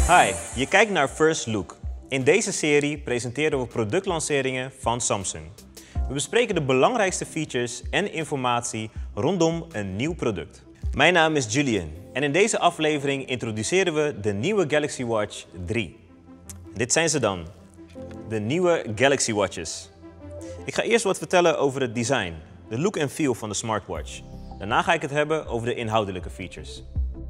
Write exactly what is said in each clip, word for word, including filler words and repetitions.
Hi, je kijkt naar First Look. In deze serie presenteren we productlanceringen van Samsung. We bespreken de belangrijkste features en informatie rondom een nieuw product. Mijn naam is Julian en in deze aflevering introduceren we de nieuwe Galaxy Watch drie. Dit zijn ze dan, de nieuwe Galaxy Watches. Ik ga eerst wat vertellen over het design, de look en feel van de smartwatch. Daarna ga ik het hebben over de inhoudelijke features.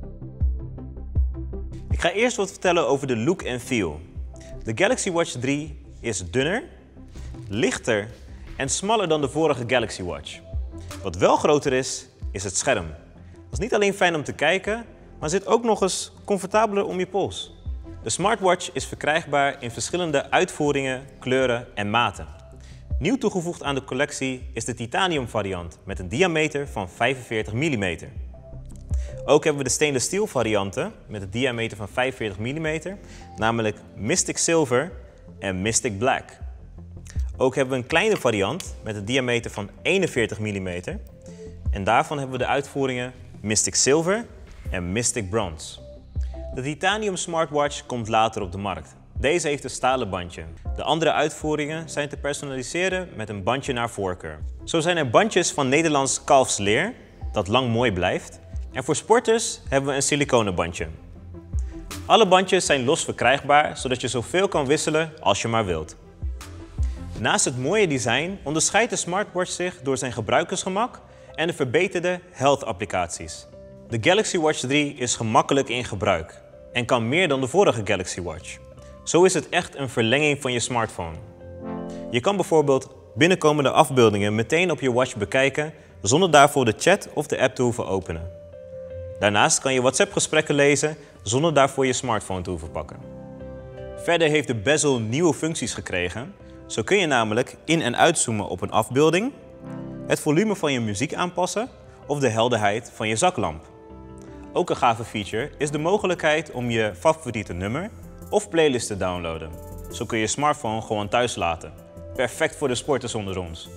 Ik ga eerst wat vertellen over de look en feel. De Galaxy Watch drie is dunner, lichter en smaller dan de vorige Galaxy Watch. Wat wel groter is, is het scherm. Dat is niet alleen fijn om te kijken, maar zit ook nog eens comfortabeler om je pols. De smartwatch is verkrijgbaar in verschillende uitvoeringen, kleuren en maten. Nieuw toegevoegd aan de collectie is de titanium variant met een diameter van vijfenveertig millimeter. Ook hebben we de stainless steel varianten met een diameter van vijfenveertig millimeter, namelijk Mystic Silver en Mystic Black. Ook hebben we een kleine variant met een diameter van eenenveertig millimeter en daarvan hebben we de uitvoeringen Mystic Silver en Mystic Bronze. De titanium smartwatch komt later op de markt. Deze heeft een stalen bandje. De andere uitvoeringen zijn te personaliseren met een bandje naar voorkeur. Zo zijn er bandjes van Nederlands kalfsleer, dat lang mooi blijft. En voor sporters hebben we een siliconen bandje. Alle bandjes zijn los verkrijgbaar, zodat je zoveel kan wisselen als je maar wilt. Naast het mooie design onderscheidt de smartwatch zich door zijn gebruikersgemak en de verbeterde health applicaties. De Galaxy Watch drie is gemakkelijk in gebruik en kan meer dan de vorige Galaxy Watch. Zo is het echt een verlenging van je smartphone. Je kan bijvoorbeeld binnenkomende afbeeldingen meteen op je watch bekijken zonder daarvoor de chat of de app te hoeven openen. Daarnaast kan je WhatsApp-gesprekken lezen zonder daarvoor je smartphone te hoeven pakken. Verder heeft de bezel nieuwe functies gekregen. Zo kun je namelijk in- en uitzoomen op een afbeelding, het volume van je muziek aanpassen of de helderheid van je zaklamp. Ook een gave feature is de mogelijkheid om je favoriete nummer of playlist te downloaden. Zo kun je je smartphone gewoon thuis laten. Perfect voor de sporters onder ons.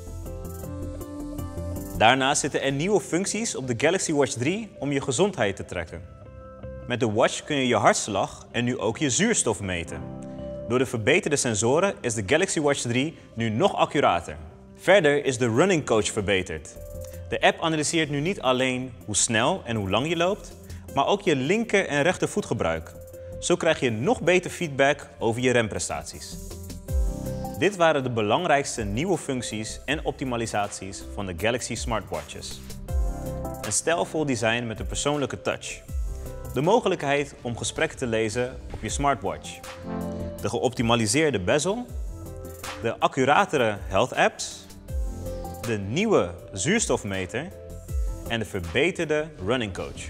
Daarnaast zitten er nieuwe functies op de Galaxy Watch drie om je gezondheid te tracken. Met de watch kun je je hartslag en nu ook je zuurstof meten. Door de verbeterde sensoren is de Galaxy Watch drie nu nog accurater. Verder is de running coach verbeterd. De app analyseert nu niet alleen hoe snel en hoe lang je loopt, maar ook je linker en rechter voetgebruik. Zo krijg je nog beter feedback over je remprestaties. Dit waren de belangrijkste nieuwe functies en optimalisaties van de Galaxy smartwatches. Een stijlvol design met een persoonlijke touch. De mogelijkheid om gesprekken te lezen op je smartwatch. De geoptimaliseerde bezel. De accuratere health apps. De nieuwe zuurstofmeter. En de verbeterde running coach.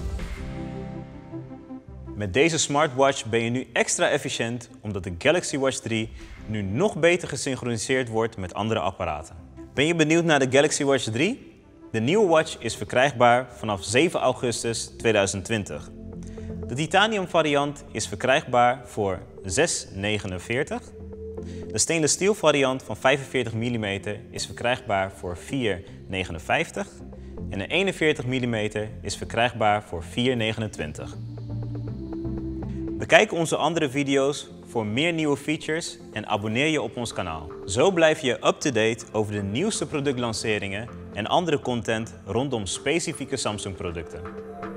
Met deze smartwatch ben je nu extra efficiënt omdat de Galaxy Watch drie nu nog beter gesynchroniseerd wordt met andere apparaten. Ben je benieuwd naar de Galaxy Watch drie? De nieuwe watch is verkrijgbaar vanaf zeven augustus tweeduizend twintig. De titanium variant is verkrijgbaar voor zes negenenveertig. De stainless steel variant van vijfenveertig millimeter is verkrijgbaar voor vier negenenvijftig. En de eenenveertig millimeter is verkrijgbaar voor vier negenentwintig. Bekijk onze andere video's voor meer nieuwe features en abonneer je op ons kanaal. Zo blijf je up-to-date over de nieuwste productlanceringen en andere content rondom specifieke Samsung producten.